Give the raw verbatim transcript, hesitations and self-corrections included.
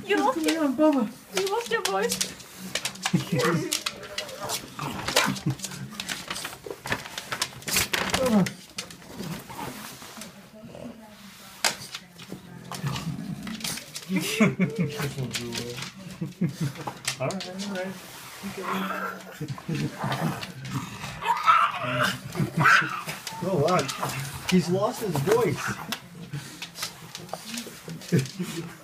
You lost Come your, on, Bubba. you lost your voice. Bubba. All right, all right. Oh, wow. He's lost his voice.